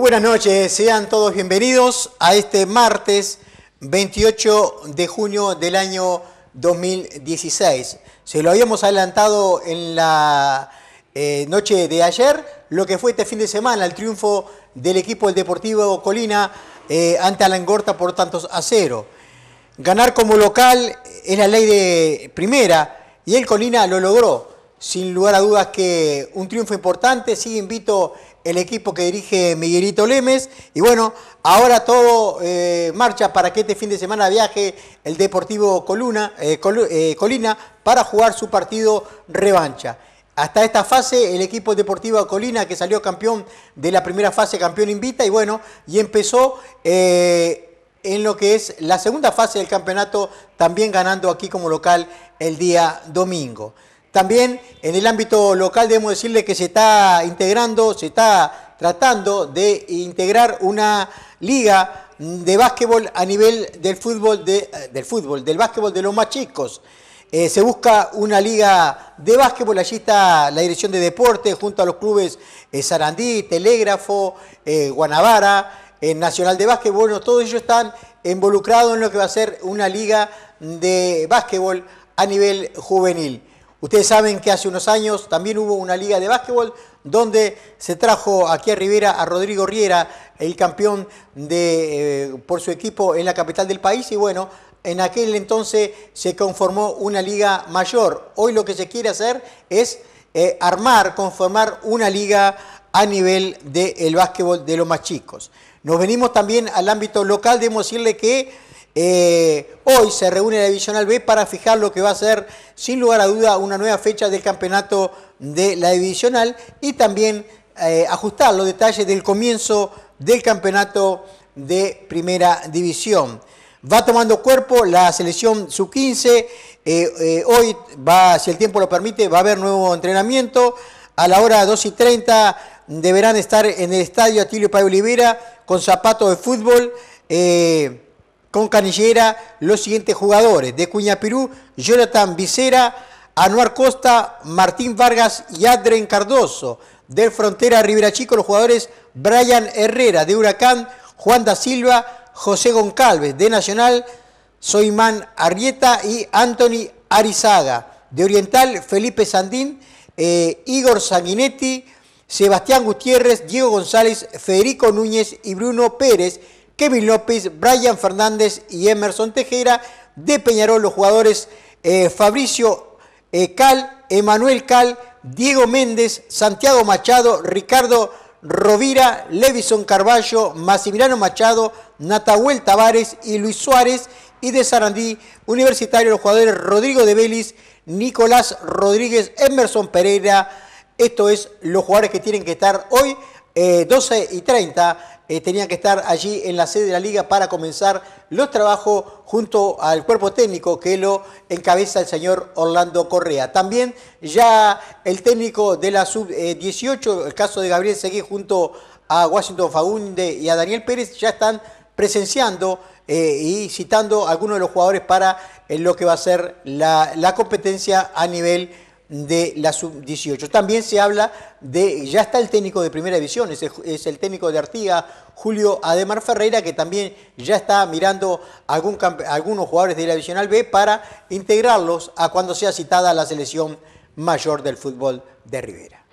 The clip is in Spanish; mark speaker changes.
Speaker 1: buenas noches, sean todos bienvenidos a este martes 28 de junio del año 2016. Se lo habíamos adelantado en la noche de ayer, lo que fue este fin de semana, el triunfo del equipo del Deportivo Colina ante Alangorta por tantos a 0. Ganar como local es la ley de primera y el Colina lo logró. Sin lugar a dudas que un triunfo importante, sigue invito el equipo que dirige Miguelito Lemes y bueno, ahora todo marcha para que este fin de semana viaje el Deportivo Colina para jugar su partido revancha. Hasta esta fase el equipo Deportivo Colina, que salió campeón de la primera fase, campeón invita y bueno, y empezó en lo que es la segunda fase del campeonato, también ganando aquí como local el día domingo. También en el ámbito local debemos decirle que se está integrando, se está tratando de integrar una liga de básquetbol a nivel del básquetbol de los más chicos. Se busca una liga de básquetbol, allí está la dirección de deporte junto a los clubes Sarandí, Telégrafo, Guanabara, Nacional de Básquetbol. Bueno, todos ellos están involucrados en lo que va a ser una liga de básquetbol a nivel juvenil. Ustedes saben que hace unos años también hubo una liga de básquetbol donde se trajo aquí a Rivera a Rodrigo Riera, el campeón por su equipo en la capital del país y bueno, en aquel entonces se conformó una liga mayor. Hoy lo que se quiere hacer es conformar una liga a nivel del básquetbol de los más chicos. Nos venimos también al ámbito local, debemos decirle que hoy se reúne la Divisional B para fijar lo que va a ser, sin lugar a duda, una nueva fecha del campeonato de la Divisional y también ajustar los detalles del comienzo del campeonato de Primera División. Va tomando cuerpo la selección sub-15, hoy si el tiempo lo permite, va a haber nuevo entrenamiento. A la hora 2:30 deberán estar en el estadio Atilio Páez Olivera con zapatos de fútbol, con canillera, los siguientes jugadores: de Cuñapirú, Jonathan Vicera, Anuar Costa, Martín Vargas y Adren Cardoso. Del Frontera Rivera Chico, los jugadores: Brian Herrera. De Huracán, Juan da Silva, José Goncalves. De Nacional, Soimán Arrieta y Anthony Arizaga. De Oriental, Felipe Sandín, Igor Sanguinetti, Sebastián Gutiérrez, Diego González, Federico Núñez y Bruno Pérez. Kevin López, Brian Fernández y Emerson Tejera. De Peñarol, los jugadores Fabricio Cal, Emanuel Cal, Diego Méndez, Santiago Machado, Ricardo Rovira, Levison Carballo, Massimiliano Machado, Natahuel Tavares y Luis Suárez. Y de Sarandí Universitario, los jugadores Rodrigo de Vélez, Nicolás Rodríguez, Emerson Pereira. Esto es los jugadores que tienen que estar hoy, 12:30. Tenían que estar allí en la sede de la liga para comenzar los trabajos junto al cuerpo técnico que lo encabeza el señor Orlando Correa. También ya el técnico de la sub-18, el caso de Gabriel Seguí junto a Washington Fagunde y a Daniel Pérez, ya están presenciando y citando a algunos de los jugadores para lo que va a ser la competencia a nivel de la sub-18. También se habla ya está el técnico de Primera División, es el técnico de Artigas, Julio Ademar Ferreira, que también ya está mirando algunos jugadores de la Divisional B para integrarlos a cuando sea citada la selección mayor del fútbol de Rivera.